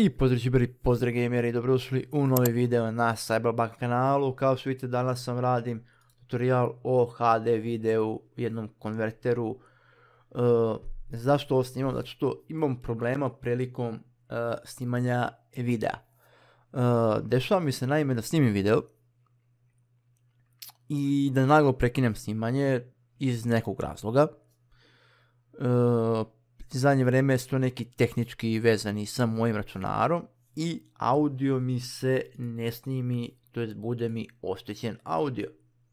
I pozdrav gameri, dobrodošli u novi video na Cyberbug kanalu. Kao što vidite, danas radim tutorial o HD videu, jednom konverteru. Zašto ovo snimam? Zato što imam problema prilikom snimanja videa. Dešava mi se naime da snimim video i da naglo prekinem snimanje iz nekog razloga. Zadnje vreme su to neki tehnički vezani sa mojim računarom i audio mi se ne snimi, to jest bude mi oštećen audio.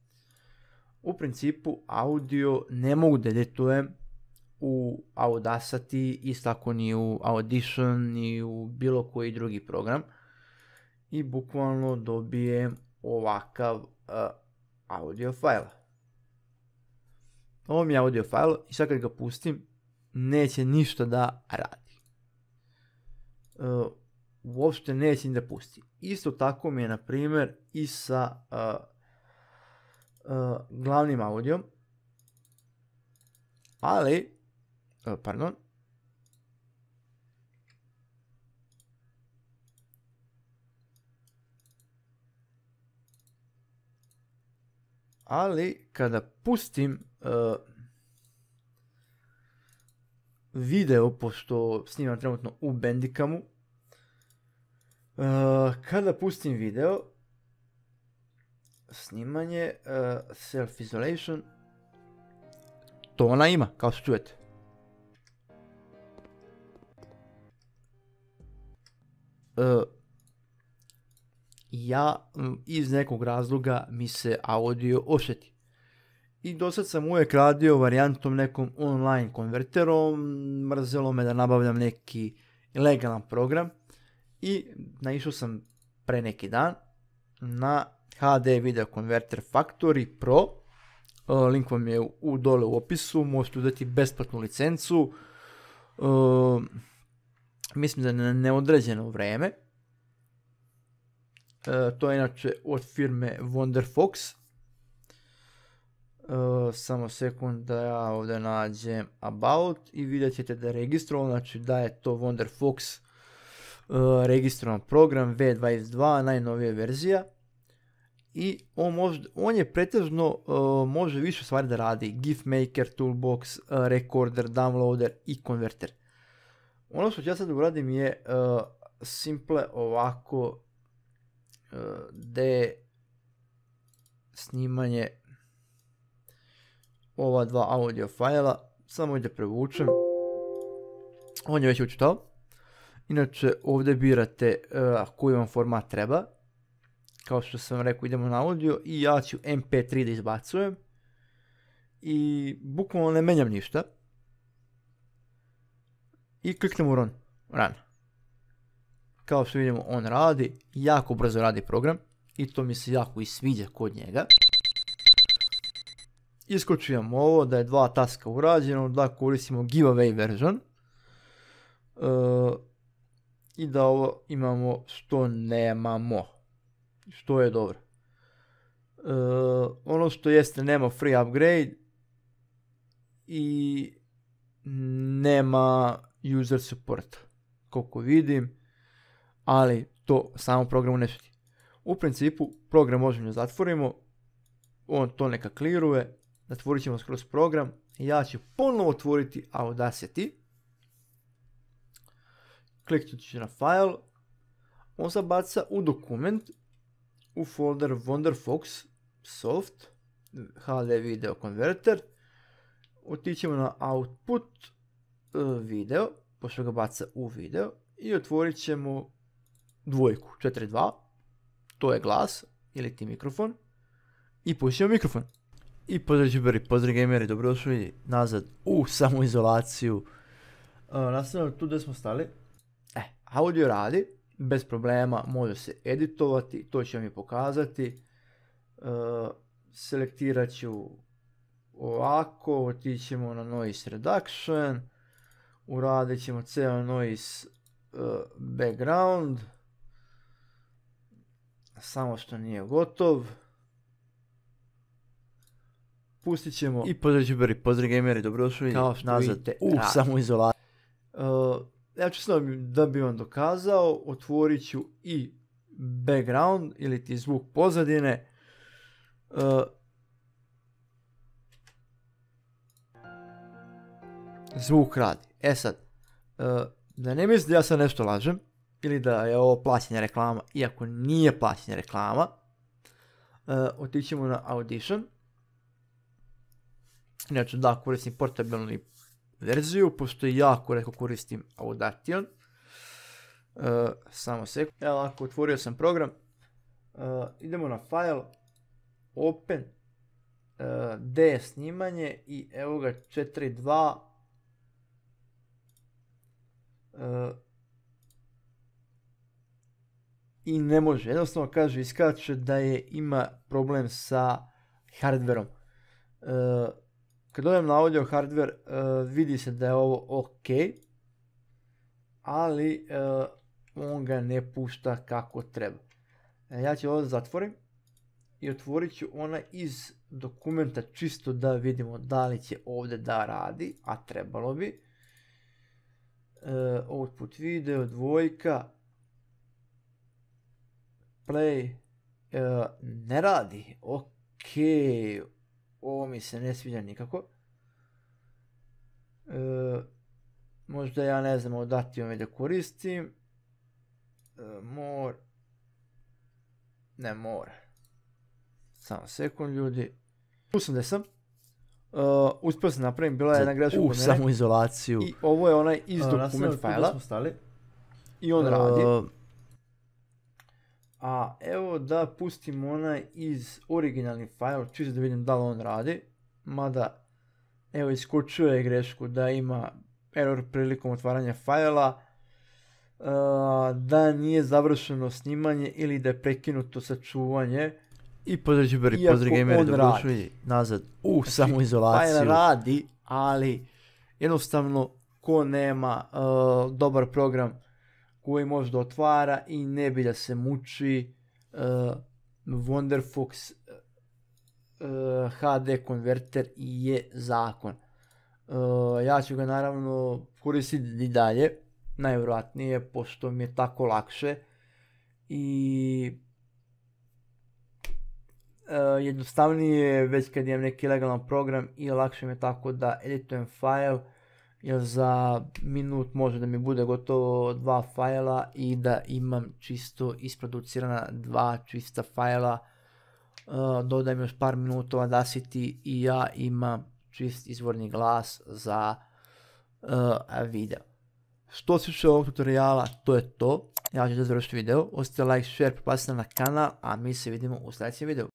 U audio ne mogu da editujem u Audacity, isto tako ni u Audition, ni u bilo koji drugi program. I bukvalno dobijem ovakav audio file. Ovo mi je audio file i sad kad ga pustim, neće ništa da radi. Uopšte neće ni da pusti. Isto tako mi je, na primjer, i sa glavnim audijom. Ali kada pustim video, pošto snimam trenutno u Bandicam-u, kada pustim video, snimanje, self-isolation, to ona ima, kao što čujete. Iz nekog razloga mi se audio ošteti. I dosad sam uvijek radio varijantom nekom online konverterom, mrzelo me da nabavljam neki legalan program i naišao sam pre neki dan na HD Video Converter Factory Pro. Link vam je dole u opisu, možete uzeti besplatnu licencu, mislim da je na neodređeno vreme. To je inače od firme Wonderfox. Samo sekund da ja ovdje nađem About i vidjet ćete da je registrovan, znači da je to Wonderfox registrovan program V22, najnovija verzija. I on je pretežno, može više stvari da radi: GIF Maker, Toolbox, Recorder, Downloader i Konverter. Ono što ću ja sad uradim je simple ovako snimanje ova dva audio fajla, samo da prevučem. On je već učitao. Inače ovdje birate koji vam format treba. Kao što sam rekao, idemo na audio i ja ću MP3 da izbacujem. I bukvalno ne menjam ništa. I kliknemo run. Kao što vidimo, on radi, jako brzo radi program i to mi se jako i sviđa kod njega. Iskočujemo ovo da je 2 taska urađeno, da koristimo giveaway version i da ovo imamo što nemamo, što je dobro. Ono što jeste, nema free upgrade i nema user support, koliko vidim, ali to samo programu ne šteti. U principu program možemo da zatvorimo, on to neka kliruje. Zatvorit ćemo skroz program i ja ću ponovo otvoriti Audacity. Kliknut ću na file. On se baca u dokument, u folder Wonderfox Soft HD Video Converter. Otićemo na output video, pošto ga baca u video, i otvorit ćemo dvojku 4.2. To je glas ili ti mikrofon. I pustimo mikrofon. I pozdrav gameri, dobrodošli nazad u samoizolaciju. Nastavljamo tu gdje smo stali. Audio radi, bez problema, može se editovati, to ću vam i pokazati. Selektirat ću ovako, otićemo na Noise Reduction, uradit ćemo ceo noise background, samo što nije gotov. Pustit ćemo i pozdrav gameri, dobrodošli nazad u samoizolaciju. ja ću samo da bi vam dokazao, otvorit ću i background ili ti zvuk pozadine. Zvuk radi. Sad, da ne mislite da ja sad nešto lažem, ili da je ovo plaćena reklama, iako nije plaćena reklama, otićemo na Audition. Inače da, koristim portabilnu verziju, pošto jako redko koristim Audation. Samo sekund. Evo ovako, otvorio sam program. Idemo na File, Open, D snimanje i evo ga 4.2. I ne može, jednostavno kaže, iskače da ima problem sa hardverom. Kad odem na audio hardware, vidi se da je ovo ok, ali on ga ne pušta kako treba. Ja ću ovo zatvorim i otvorit ću ona iz dokumenta čisto da vidimo da li će ovdje da radi, a trebalo bi. Output video, 2, play, ne radi, ok, ovo mi se ne sviđa nikako. Možda ja ne znam odati ove da koristim. More. Samo sekund ljudi. Tu sam gdje sam. Uspio sam napravim, bila je jedna greška kod mene. Samoizolaciju. I ovo je onaj iz dokument fajla. I on radi. A evo da pustim onaj iz originalni file, čisto da vidim da li on radi. Mada, evo iskočuje grešku da ima error prilikom otvaranja fajla, da nije završeno snimanje ili da je prekinuto sačuvanje. I pozdrav gameri, dobrodošli nazad u samoizolaciju. Fajl radi, ali jednostavno ko nema dobar program koji može da otvara i ne bi da se muči, Wonderfox HD konverter je zakon. Ja ću ga naravno koristiti i dalje, najvjerojatnije, pošto mi je tako lakše i jednostavnije već kad imam neki legalan program i lakše mi je tako da editujem file, jer za minut može da mi bude gotovo 2 fajla i da imam čisto isproducirana 2 čista fajla, dodajem još par minuta Audacity i ja imam čist izvorni glas za video. Što se tiče ovog tutoriala, to je to. Ja ću da završiti video, ostavite like, share, pripazite na kanal, a mi se vidimo u sljedećem videu.